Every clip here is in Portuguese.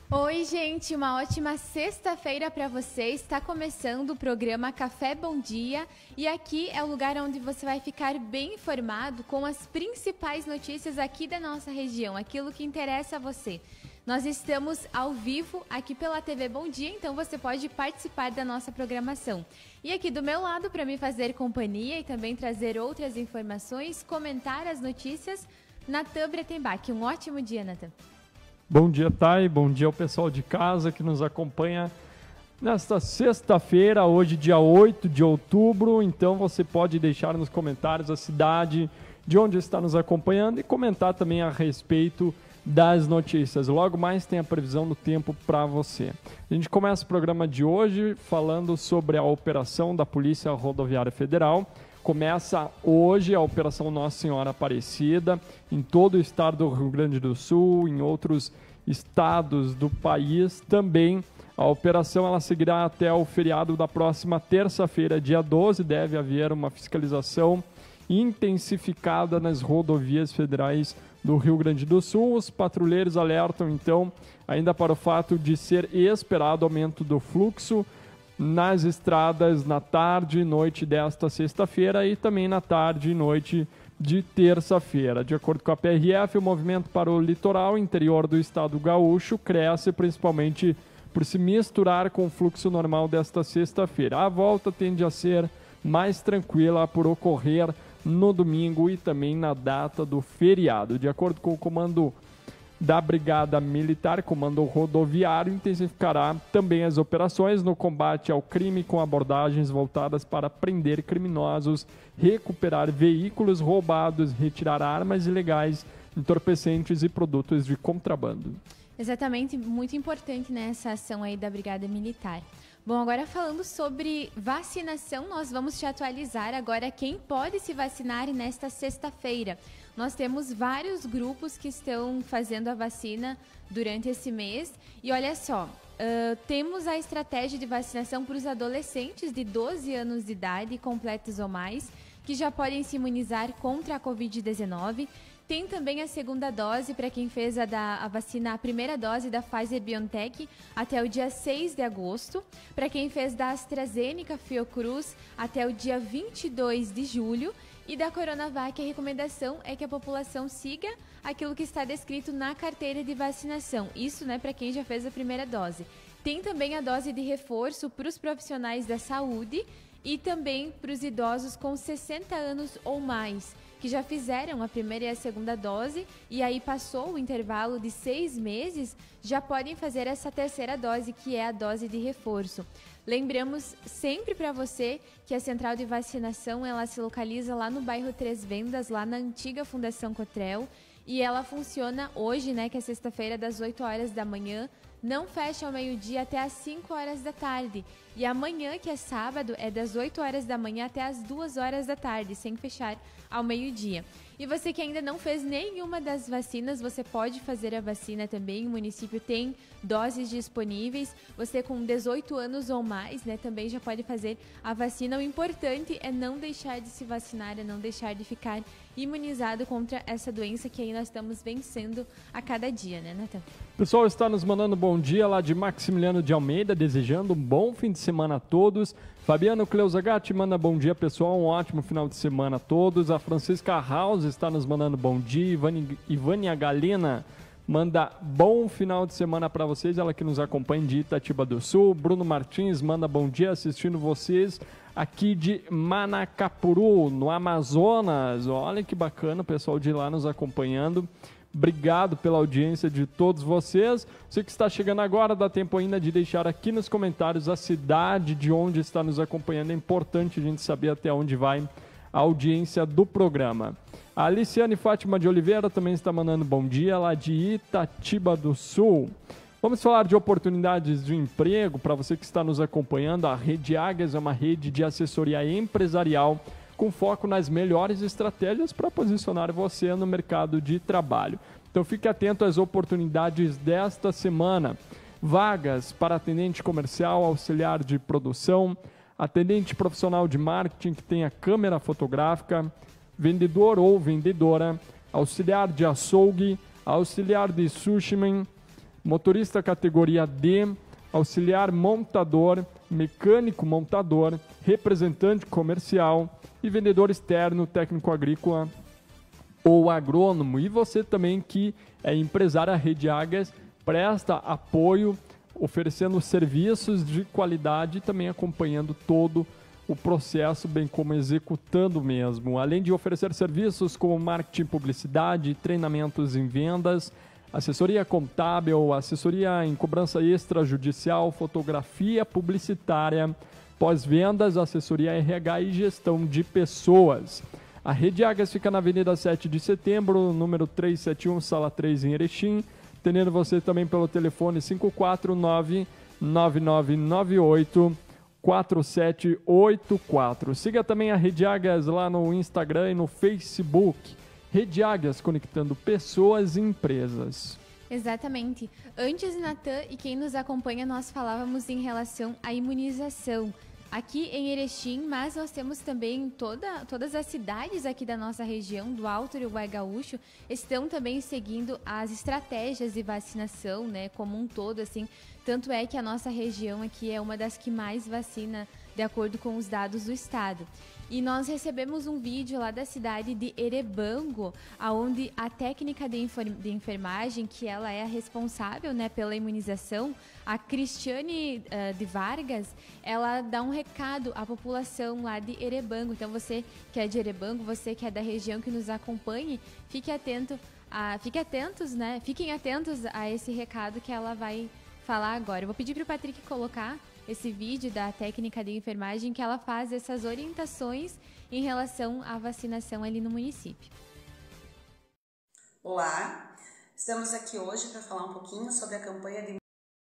Oi, gente, uma ótima sexta-feira para você. Está começando o programa Café Bom Dia e aqui é o lugar onde você vai ficar bem informado com as principais notícias aqui da nossa região, aquilo que interessa a você. Nós estamos ao vivo aqui pela TV Bom Dia, então você pode participar da nossa programação. E aqui do meu lado, para me fazer companhia e também trazer outras informações, comentar as notícias, Natan Bretenbach. Um ótimo dia, Natan. Bom dia, Thay. Bom dia ao pessoal de casa que nos acompanha nesta sexta-feira, hoje dia 8 de outubro. Então você pode deixar nos comentários a cidade de onde está nos acompanhando e comentar também a respeito das notícias. Logo mais tem a previsão do tempo para você. A gente começa o programa de hoje falando sobre a operação da Polícia Rodoviária Federal. Começa hoje a Operação Nossa Senhora Aparecida em todo o estado do Rio Grande do Sul, em outros estados do país também. A operação ela seguirá até o feriado da próxima terça-feira, dia 12. Deve haver uma fiscalização intensificada nas rodovias federais do Rio Grande do Sul. Os patrulheiros alertam, então, ainda para o fato de ser esperado aumento do fluxo nas estradas na tarde e noite desta sexta-feira e também na tarde e noite de terça-feira. De acordo com a PRF, o movimento para o litoral interior do estado gaúcho cresce principalmente por se misturar com o fluxo normal desta sexta-feira. A volta tende a ser mais tranquila por ocorrer no domingo e também na data do feriado. De acordo com o comando da Brigada Militar, Comando Rodoviário, intensificará também as operações no combate ao crime com abordagens voltadas para prender criminosos, recuperar veículos roubados, retirar armas ilegais, entorpecentes e produtos de contrabando. Exatamente, muito importante nessa ação aí da Brigada Militar. Bom, agora falando sobre vacinação, nós vamos te atualizar agora quem pode se vacinar nesta sexta-feira. Nós temos vários grupos que estão fazendo a vacina durante esse mês e olha só, temos a estratégia de vacinação para os adolescentes de 12 anos de idade completos ou mais, que já podem se imunizar contra a Covid-19. Tem também a segunda dose para quem fez a vacina, a primeira dose da Pfizer-BioNTech até o dia 6 de agosto. Para quem fez da AstraZeneca Fiocruz até o dia 22 de julho. E da Coronavac, a recomendação é que a população siga aquilo que está descrito na carteira de vacinação. Isso, né, para quem já fez a primeira dose. Tem também a dose de reforço para os profissionais da saúde e também para os idosos com 60 anos ou mais, que já fizeram a primeira e a segunda dose e aí passou o intervalo de 6 meses, já podem fazer essa terceira dose, que é a dose de reforço. Lembramos sempre para você que a central de vacinação ela se localiza lá no bairro Três Vendas, lá na antiga Fundação Cotrel, e ela funciona hoje, né, que é sexta-feira, das 8 horas da manhã, não fecha ao meio-dia até às 5 horas da tarde. E amanhã, que é sábado, é das 8 horas da manhã até às 2 horas da tarde, sem fechar ao meio-dia. E você que ainda não fez nenhuma das vacinas, você pode fazer a vacina também. O município tem doses disponíveis. Você com 18 anos ou mais, né, também já pode fazer a vacina. O importante é não deixar de se vacinar, é não deixar de ficar imunizado contra essa doença que aí nós estamos vencendo a cada dia, né, Natan? O pessoal está nos mandando bom dia lá de Maximiliano de Almeida, desejando um bom fim de semana a todos. Fabiano Cleusagatti manda bom dia, pessoal, um ótimo final de semana a todos. A Francisca House está nos mandando bom dia. Ivânia Galina manda bom final de semana para vocês, ela que nos acompanha de Itatiba do Sul. Bruno Martins manda bom dia, assistindo vocês aqui de Manacapuru, no Amazonas. Olha que bacana, o pessoal de lá nos acompanhando. Obrigado pela audiência de todos vocês. Você que está chegando agora, dá tempo ainda de deixar aqui nos comentários a cidade de onde está nos acompanhando. É importante a gente saber até onde vai a audiência do programa. A Aliciane Fátima de Oliveira também está mandando bom dia, lá de Itatiba do Sul. Vamos falar de oportunidades de emprego para você que está nos acompanhando. A Rede Águias é uma rede de assessoria empresarial com foco nas melhores estratégias para posicionar você no mercado de trabalho. Então fique atento às oportunidades desta semana. Vagas para atendente comercial, auxiliar de produção, atendente profissional de marketing que tenha câmera fotográfica, vendedor ou vendedora, auxiliar de açougue, auxiliar de sushiman, motorista categoria D, auxiliar montador, mecânico montador, representante comercial e vendedor externo, técnico agrícola ou agrônomo. E você também que é empresário, a Rede Águias presta apoio, oferecendo serviços de qualidade e também acompanhando todo o processo, bem como executando mesmo. Além de oferecer serviços como marketing, publicidade, treinamentos em vendas, assessoria contábil, assessoria em cobrança extrajudicial, fotografia publicitária, pós-vendas, assessoria RH e gestão de pessoas. A Rede Águias fica na Avenida 7 de Setembro, número 371, Sala 3, em Erechim. Atendendo você também pelo telefone 549-9998-4784. Siga também a Rede Águias lá no Instagram e no Facebook. Rede Águias, conectando pessoas e empresas. Exatamente. Antes, Natan, e quem nos acompanha, nós falávamos em relação à imunização aqui em Erechim, mas nós temos também todas as cidades aqui da nossa região, do Alto Uruguai Gaúcho, estão também seguindo as estratégias de vacinação, né, como um todo, assim. Tanto é que a nossa região aqui é uma das que mais vacina, de acordo com os dados do estado. E nós recebemos um vídeo lá da cidade de Erebango, onde a técnica de enfermagem, que ela é a responsável, né, pela imunização, a Cristiane de Vargas, ela dá um recado à população lá de Erebango. Então você que é de Erebango, você que é da região, que nos acompanhe, fiquem atentos a esse recado que ela vai falar agora. Eu vou pedir para o Patrick colocar esse vídeo da técnica de enfermagem, que ela faz essas orientações em relação à vacinação ali no município. Olá, estamos aqui hoje para falar um pouquinho sobre a campanha de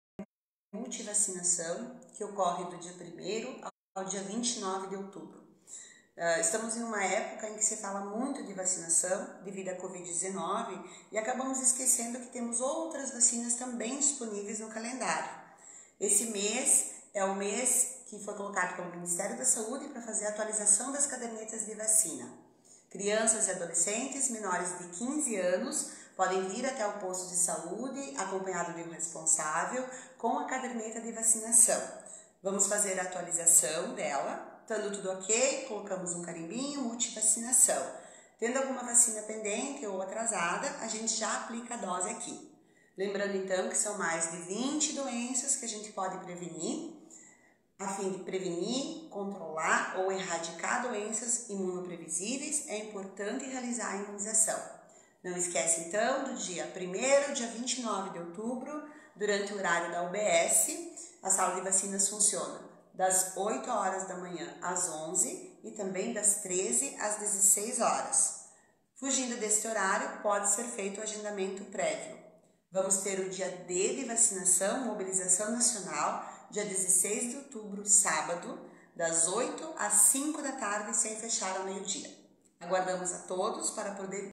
multivacinação que ocorre do dia 1º ao dia 29 de outubro. Estamos em uma época em que se fala muito de vacinação devido à Covid-19 e acabamos esquecendo que temos outras vacinas também disponíveis no calendário. Esse mês é o mês que foi colocado pelo Ministério da Saúde para fazer a atualização das cadernetas de vacina. Crianças e adolescentes menores de 15 anos podem vir até o posto de saúde acompanhado de um responsável com a caderneta de vacinação. Vamos fazer a atualização dela, estando tudo ok, colocamos um carimbinho, multivacinação. Tendo alguma vacina pendente ou atrasada, a gente já aplica a dose aqui. Lembrando então que são mais de 20 doenças que a gente pode prevenir, a fim de prevenir, controlar ou erradicar doenças imunoprevisíveis, é importante realizar a imunização. Não esquece então do dia 1º ao dia 29 de outubro, durante o horário da UBS, a sala de vacinas funciona das 8 horas da manhã às 11 e também das 13 às 16 horas. Fugindo deste horário, pode ser feito o agendamento prévio. Vamos ter o dia D de vacinação, mobilização nacional, dia 16 de outubro, sábado, das 8 às 5 da tarde, sem fechar ao meio-dia. Aguardamos a todos para poder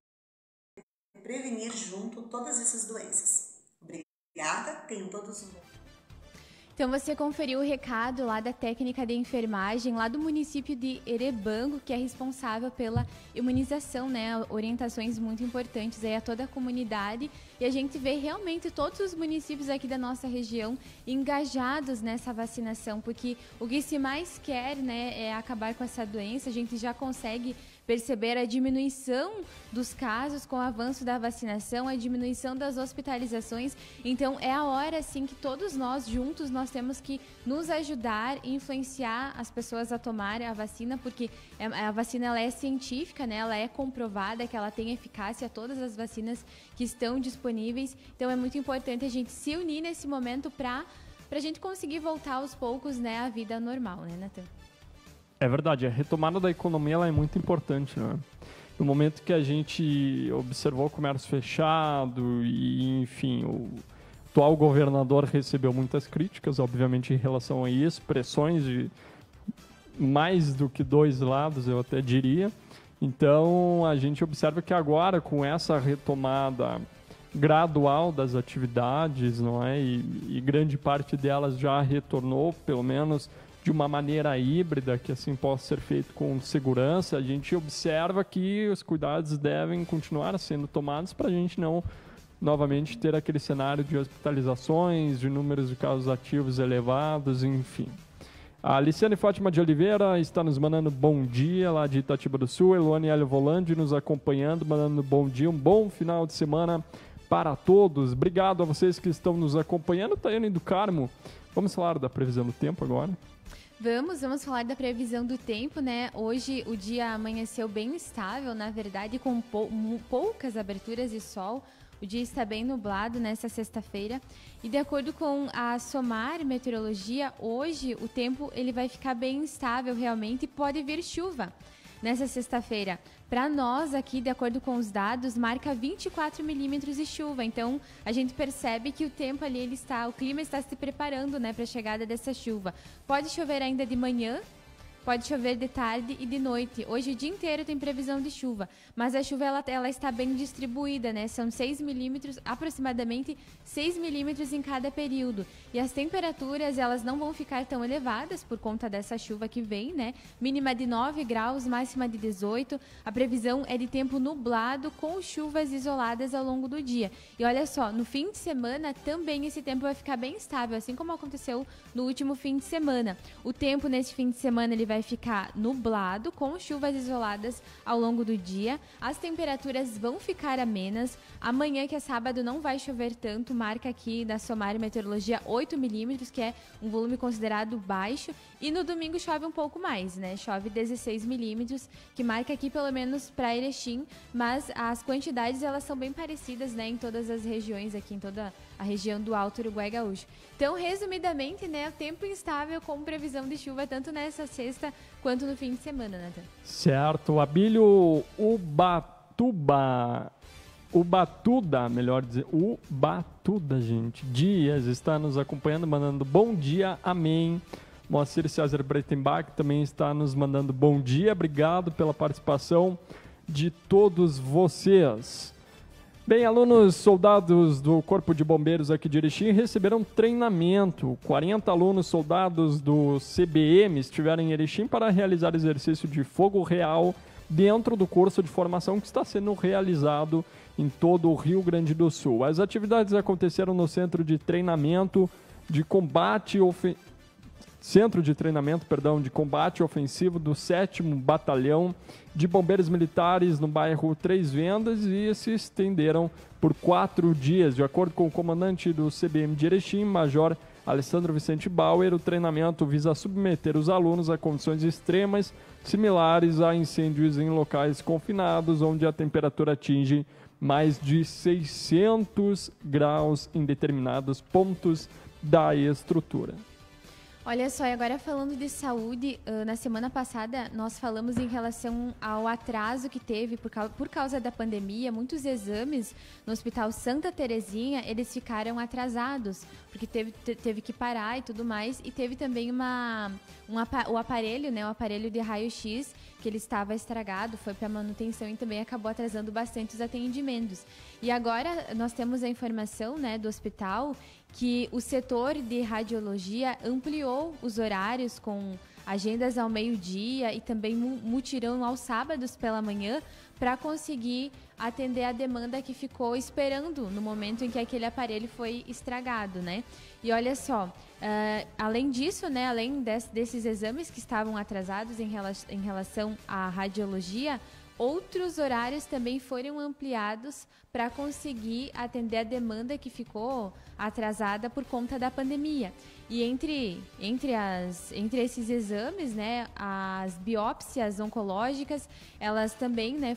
prevenir junto todas essas doenças. Obrigada, tenham todos um bom dia. Então você conferiu o recado lá da técnica de enfermagem, lá do município de Erebango, que é responsável pela imunização, né? Orientações muito importantes aí a toda a comunidade. E a gente vê realmente todos os municípios aqui da nossa região engajados nessa vacinação, porque o que se mais quer, né, é acabar com essa doença. A gente já consegue perceber a diminuição dos casos com o avanço da vacinação, a diminuição das hospitalizações. Então é a hora, sim, que todos nós juntos nós temos que nos ajudar e influenciar as pessoas a tomarem a vacina, porque a vacina ela é científica, né? Ela é comprovada que ela tem eficácia a todas as vacinas que estão disponíveis. Então é muito importante a gente se unir nesse momento para a gente conseguir voltar aos poucos, né, à vida normal, né, Natan? É verdade, a retomada da economia ela é muito importante, né? No momento que a gente observou o comércio fechado e, enfim, o atual governador recebeu muitas críticas, obviamente, em relação a isso, pressões de mais do que dois lados, eu até diria. Então, a gente observa que agora, com essa retomada gradual das atividades, não é? E grande parte delas já retornou, pelo menos de uma maneira híbrida, que assim possa ser feito com segurança, a gente observa que os cuidados devem continuar sendo tomados para a gente não novamente ter aquele cenário de hospitalizações, de números de casos ativos elevados, enfim. A Aliciane Fátima de Oliveira está nos mandando bom dia lá de Itatiba do Sul. Eluane Hélio Volandi nos acompanhando, mandando bom dia, um bom final de semana para todos. Obrigado a vocês que estão nos acompanhando. Taiane do Carmo, vamos falar da previsão do tempo agora? Vamos falar da previsão do tempo, né? Hoje o dia amanheceu bem estável, na verdade, com poucas aberturas de sol. O dia está bem nublado nesta sexta-feira. E de acordo com a SOMAR Meteorologia, hoje o tempo ele vai ficar bem instável realmente e pode vir chuva. Nessa sexta-feira, para nós aqui, de acordo com os dados, marca 24 milímetros de chuva. Então, a gente percebe que o tempo ali, o clima está se preparando, né, para a chegada dessa chuva. Pode chover ainda de manhã, pode chover de tarde e de noite. Hoje o dia inteiro tem previsão de chuva, mas a chuva ela está bem distribuída, né? São 6 milímetros, aproximadamente 6 milímetros em cada período. E as temperaturas elas não vão ficar tão elevadas por conta dessa chuva que vem, né? Mínima de 9 graus, máxima de 18. A previsão é de tempo nublado com chuvas isoladas ao longo do dia. E olha só, no fim de semana também esse tempo vai ficar bem estável, assim como aconteceu no último fim de semana. O tempo nesse fim de semana ele vai ficar nublado, com chuvas isoladas ao longo do dia. As temperaturas vão ficar amenas. Amanhã, que é sábado, não vai chover tanto. Marca aqui da SOMAR Meteorologia 8 milímetros, que é um volume considerado baixo. E no domingo chove um pouco mais, né? Chove 16 milímetros, que marca aqui pelo menos para Erechim. Mas as quantidades, elas são bem parecidas, né? Em todas as regiões aqui, em toda a região do Alto Uruguai Gaúcho. Então, resumidamente, né? O tempo instável com previsão de chuva tanto nessa sexta quanto no fim de semana, Nathan. Certo. Abílio Ubatuda, gente. Dias está nos acompanhando, mandando bom dia, amém. Moacir César Breitenbach também está nos mandando bom dia. Obrigado pela participação de todos vocês. Bem, alunos soldados do Corpo de Bombeiros aqui de Erechim receberam treinamento. 40 alunos soldados do CBM estiveram em Erechim para realizar exercício de fogo real dentro do curso de formação que está sendo realizado em todo o Rio Grande do Sul. As atividades aconteceram no Centro de Treinamento de Combate Ofensivo do 7º Batalhão de Bombeiros Militares no bairro Três Vendas e se estenderam por 4 dias. De acordo com o comandante do CBM de Erechim, Major Alessandro Vicente Bauer, o treinamento visa submeter os alunos a condições extremas similares a incêndios em locais confinados, onde a temperatura atinge mais de 600 graus em determinados pontos da estrutura. Olha só, e agora falando de saúde, na semana passada nós falamos em relação ao atraso que teve por causa da pandemia. Muitos exames no Hospital Santa Terezinha, eles ficaram atrasados, porque teve que parar e tudo mais. E teve também o aparelho, né, o aparelho de raio-x, que ele estava estragado, foi para manutenção e também acabou atrasando bastante os atendimentos. E agora nós temos a informação, né, do hospital que o setor de radiologia ampliou os horários com agendas ao meio-dia e também mutirão aos sábados pela manhã para conseguir atender a demanda que ficou esperando no momento em que aquele aparelho foi estragado, né? E olha só, além disso, né, além desses exames que estavam atrasados em relação à radiologia, outros horários também foram ampliados para conseguir atender a demanda que ficou atrasada por conta da pandemia. E entre esses exames, né, as biópsias oncológicas, elas também, né,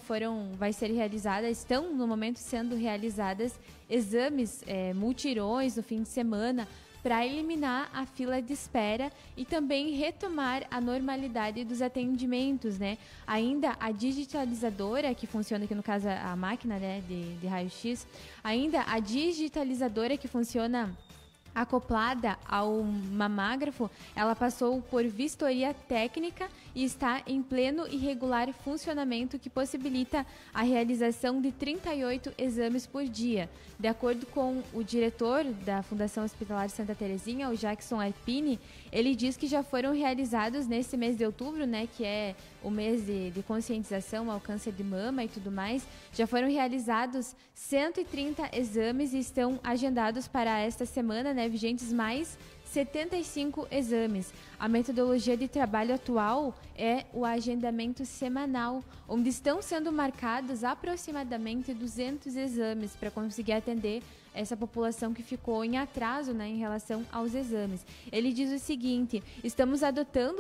estão no momento sendo realizadas exames multirões no fim de semana, para eliminar a fila de espera e também retomar a normalidade dos atendimentos, né? Ainda a digitalizadora, que funciona aqui no caso a máquina, né, de raio-x, ainda a digitalizadora que funciona acoplada ao mamágrafo, ela passou por vistoria técnica e está em pleno e regular funcionamento, que possibilita a realização de 38 exames por dia. De acordo com o diretor da Fundação Hospitalar Santa Terezinha, o Jackson Arpini, ele diz que já foram realizados nesse mês de outubro, né, que é o mês de conscientização ao câncer de mama e tudo mais, já foram realizados 130 exames e estão agendados para esta semana, né, vigentes mais 75 exames. A metodologia de trabalho atual é o agendamento semanal, onde estão sendo marcados aproximadamente 200 exames para conseguir atender essa população que ficou em atraso, né, em relação aos exames. Ele diz o seguinte: estamos adotando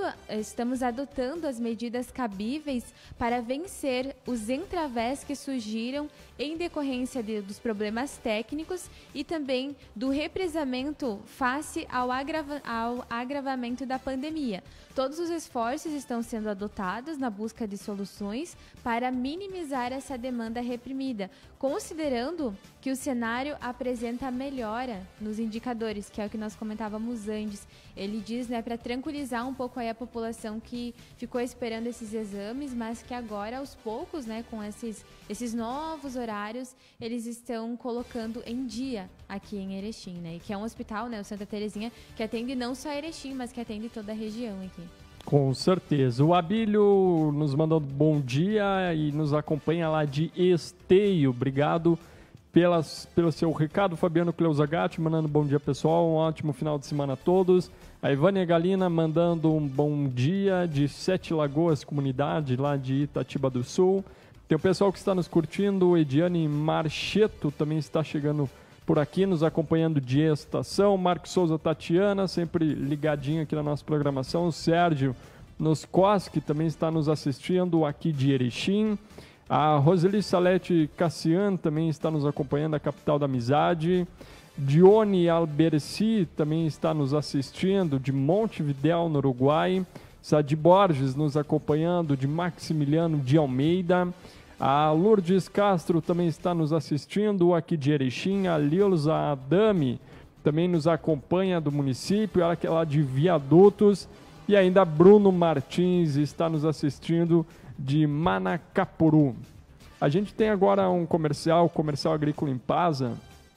as medidas cabíveis para vencer os entravés que surgiram em decorrência dos problemas técnicos e também do represamento face ao agravamento da pandemia. Todos os esforços estão sendo adotados na busca de soluções para minimizar essa demanda reprimida, considerando que o cenário apresenta melhora nos indicadores, que é o que nós comentávamos antes. Ele diz, né, para tranquilizar um pouco aí a população que ficou esperando esses exames, mas que agora, aos poucos, né, com esses novos horários, eles estão colocando em dia aqui em Erechim, né, e que é um hospital, né, o Santa Terezinha, que atende não só Erechim, mas que atende toda a região aqui. Com certeza. O Abílio nos mandou bom dia e nos acompanha lá de Esteio. Obrigado pelo seu recado. Fabiano Cleusagatti mandando bom dia, pessoal. Um ótimo final de semana a todos. A Ivânia Galina mandando um bom dia de Sete Lagoas, comunidade lá de Itatiba do Sul. Tem o pessoal que está nos curtindo. O Ediane Marcheto também está chegando por aqui, nos acompanhando de estação. Marcos Souza, Tatiana, sempre ligadinho aqui na nossa programação. O Sérgio Noscos, que também está nos assistindo aqui de Erechim. A Roseli Salete Cassian também está nos acompanhando, da capital da amizade. Dione Alberci também está nos assistindo, de Montevidéu, no Uruguai. Sadi Borges nos acompanhando, de Maximiliano de Almeida. A Lourdes Castro também está nos assistindo aqui de Erechim. A Lilza Adami também nos acompanha do município, ela que é lá de Viadutos. E ainda Bruno Martins está nos assistindo de Manacapuru. A gente tem agora um comercial agrícola Impasa.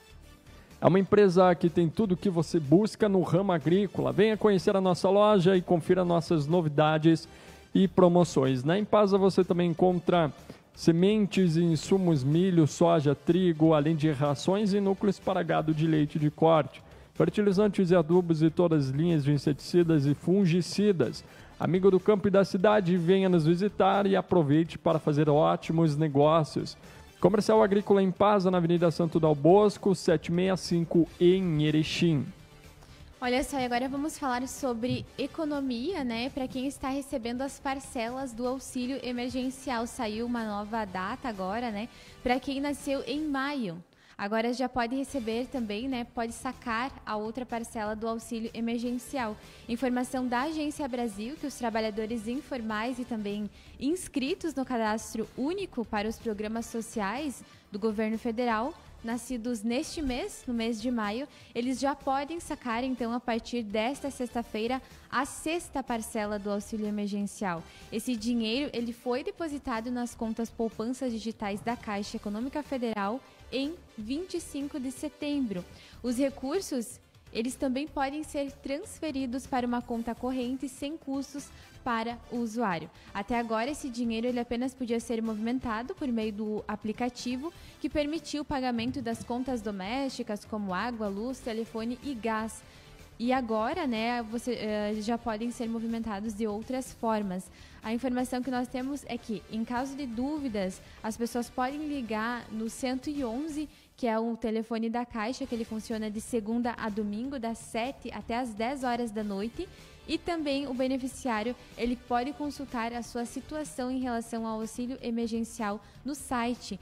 É uma empresa que tem tudo o que você busca no ramo agrícola. Venha conhecer a nossa loja e confira nossas novidades e promoções. Na Impasa você também encontra sementes e insumos, milho, soja, trigo, além de rações e núcleos para gado de leite de corte, fertilizantes e adubos e todas as linhas de inseticidas e fungicidas. Amigo do campo e da cidade, venha nos visitar e aproveite para fazer ótimos negócios. Comercial Agrícola Impasa, na Avenida Santo Dal Bosco, 765, em Erechim. Olha só, e agora vamos falar sobre economia, né? Para quem está recebendo as parcelas do auxílio emergencial. Saiu uma nova data agora, né? Para quem nasceu em maio. Agora já pode receber também, né? Pode sacar a outra parcela do auxílio emergencial. Informação da Agência Brasil que os trabalhadores informais e também inscritos no cadastro único para os programas sociais do governo federal, nascidos neste mês, no mês de maio, eles já podem sacar, então, a partir desta sexta-feira, a sexta parcela do auxílio emergencial. Esse dinheiro, ele foi depositado nas contas poupanças digitais da Caixa Econômica Federal em 25 de setembro. Os recursos, eles também podem ser transferidos para uma conta corrente sem custos para o usuário. Até agora, esse dinheiro ele apenas podia ser movimentado por meio do aplicativo que permitiu o pagamento das contas domésticas como água, luz, telefone e gás. E agora, né, já podem ser movimentados de outras formas. A informação que nós temos é que, em caso de dúvidas, as pessoas podem ligar no 111, que é o telefone da Caixa, que ele funciona de segunda a domingo, das 7 até as 10 horas da noite. E também o beneficiário, ele pode consultar a sua situação em relação ao auxílio emergencial no site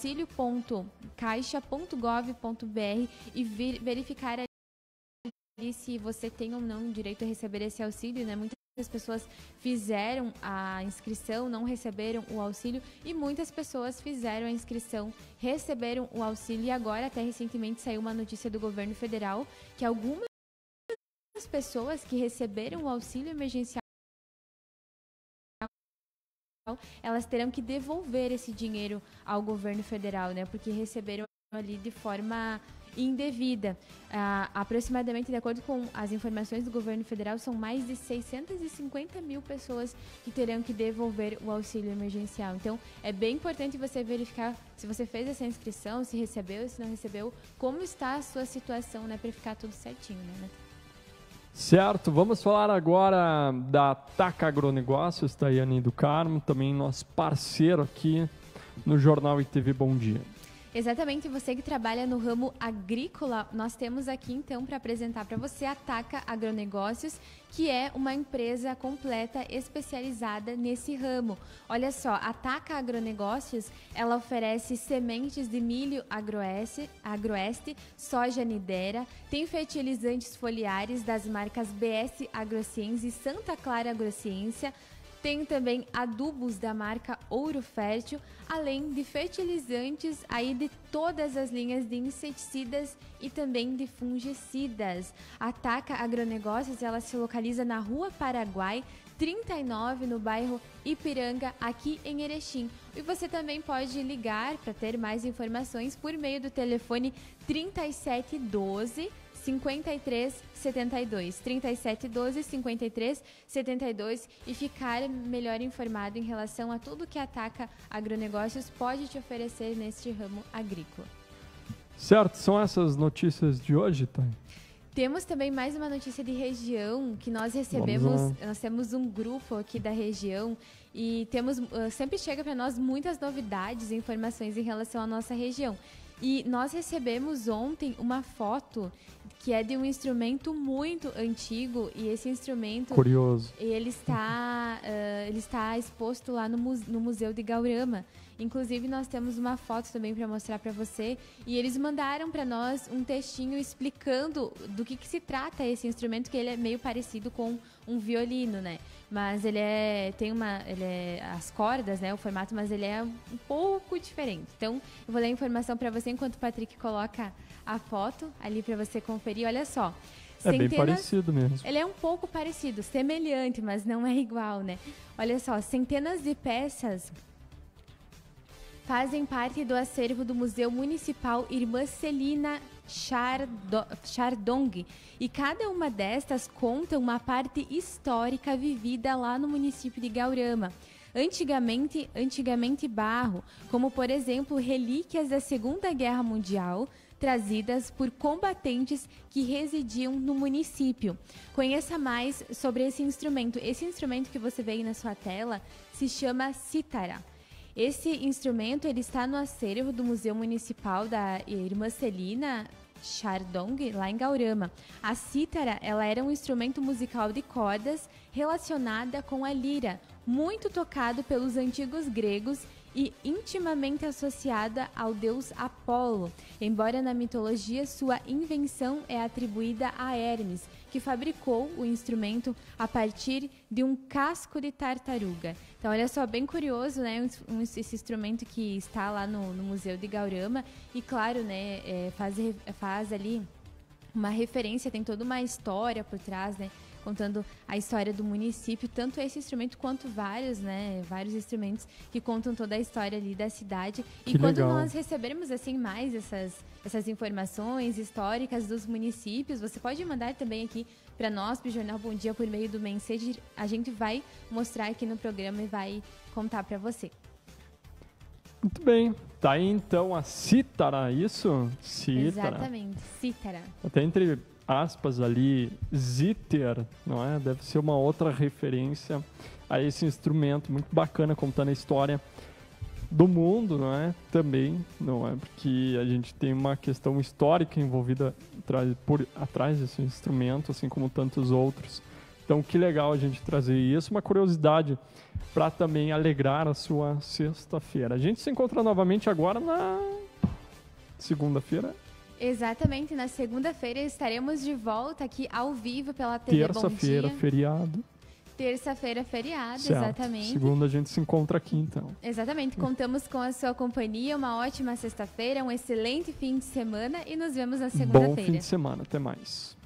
auxilio.caixa.gov.br e verificar ali se você tem ou não direito a receber esse auxílio, né? Muitas pessoas fizeram a inscrição, não receberam o auxílio, e muitas pessoas fizeram a inscrição, receberam o auxílio, e agora, até recentemente, saiu uma notícia do governo federal que algumas pessoas que receberam o auxílio emergencial, elas terão que devolver esse dinheiro ao governo federal, né? Porque receberam ali de forma e indevida. Aproximadamente, de acordo com as informações do governo federal, são mais de 650 mil pessoas que terão que devolver o auxílio emergencial. Então, é bem importante você verificar se você fez essa inscrição, se recebeu, se não recebeu, como está a sua situação, né, para ficar tudo certinho, né? Certo, vamos falar agora da Taca Agronegócios, Tayane do Carmo, também nosso parceiro aqui no Jornal e TV Bom Dia. Exatamente, você que trabalha no ramo agrícola, nós temos aqui então para apresentar para você a Taca Agronegócios, que é uma empresa completa especializada nesse ramo. Olha só, a Taca Agronegócios, ela oferece sementes de milho Agroeste, soja Nidera, tem fertilizantes foliares das marcas BS Agrociência e Santa Clara Agrociência. Tem também adubos da marca Ouro Fértil, além de fertilizantes aí de todas as linhas de inseticidas e também de fungicidas. A Taca Agronegócios, ela se localiza na Rua Paraguai, 39, no bairro Ipiranga, aqui em Erechim. E você também pode ligar para ter mais informações por meio do telefone 3712 5372, 3712 5372 e ficar melhor informado em relação a tudo que a Taca Agronegócios pode te oferecer neste ramo agrícola. Certo, são essas notícias de hoje, Thay? Temos também mais uma notícia de região que nós recebemos. Nós temos um grupo aqui da região e sempre chega para nós muitas novidades e informações em relação à nossa região. E nós recebemos ontem uma foto que é de um instrumento muito antigo e esse instrumento... Curioso. Ele está exposto lá no Museu de Gaurama. Inclusive, nós temos uma foto também para mostrar para você. E eles mandaram para nós um textinho explicando do que se trata esse instrumento, que ele é meio parecido com um violino, né? Mas tem as cordas, né? O formato, mas ele é um pouco diferente. Então, eu vou ler a informação para você enquanto o Patrick coloca a foto ali para você conferir. Olha só. Bem parecido mesmo. Ele é um pouco parecido, semelhante, mas não é igual, né? Olha só, centenas de peças fazem parte do acervo do Museu Municipal Irmã Celina Chardong, e cada uma destas conta uma parte histórica vivida lá no município de Gaurama. Antigamente barro, como por exemplo relíquias da Segunda Guerra Mundial, trazidas por combatentes que residiam no município. Conheça mais sobre esse instrumento. Esse instrumento que você vê aí na sua tela se chama cítara. Esse instrumento ele está no acervo do Museu Municipal da Irmã Celina Chardong, lá em Gaurama. A cítara, ela era um instrumento musical de cordas relacionada com a lira, muito tocado pelos antigos gregos e intimamente associada ao deus Apolo, embora na mitologia sua invenção é atribuída a Hermes, que fabricou o instrumento a partir de um casco de tartaruga. Então, olha só, bem curioso, né, esse instrumento que está lá no Museu de Gaurama e, claro, né, faz ali uma referência, tem toda uma história por trás, né, contando a história do município, tanto esse instrumento quanto vários instrumentos que contam toda a história ali da cidade. E quando nós recebermos assim mais essas informações históricas dos municípios, você pode mandar também aqui para nós, para o Jornal Bom Dia, por meio do Mensage. A gente vai mostrar aqui no programa e vai contar para você. Muito bem. Tá aí então a cítara, isso? Cítara. Exatamente, cítara. Até entre aspas ali, zither, não é? Deve ser uma outra referência a esse instrumento muito bacana, contando a história do mundo, não é? Também, não é? Porque a gente tem uma questão histórica envolvida por atrás desse instrumento, assim como tantos outros. Então, que legal a gente trazer isso, uma curiosidade para também alegrar a sua sexta-feira. A gente se encontra novamente agora na segunda-feira. Exatamente, na segunda-feira estaremos de volta aqui ao vivo pela TV Bom Dia. Terça-feira, feriado. Terça-feira, feriado, certo. Exatamente. Segunda a gente se encontra aqui, então. Exatamente, contamos com a sua companhia, uma ótima sexta-feira, um excelente fim de semana e nos vemos na segunda-feira. Bom fim de semana, até mais.